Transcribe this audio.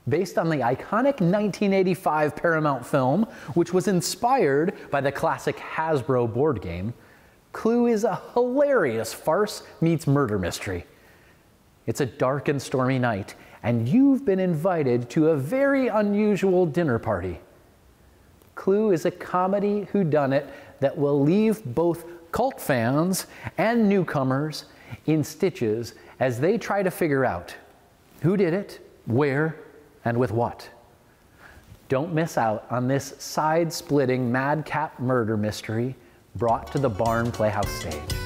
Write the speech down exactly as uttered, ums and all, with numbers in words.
Based on the iconic nineteen eighty-five Paramount film, which was inspired by the classic Hasbro board game, Clue is a hilarious farce meets murder mystery. It's a dark and stormy night, and you've been invited to a very unusual dinner party. Clue is a comedy whodunit that will leave both cult fans and newcomers in stitches as they try to figure out who did it, where, and with what. Don't miss out on this side-splitting madcap murder mystery brought to the Barn Playhouse stage.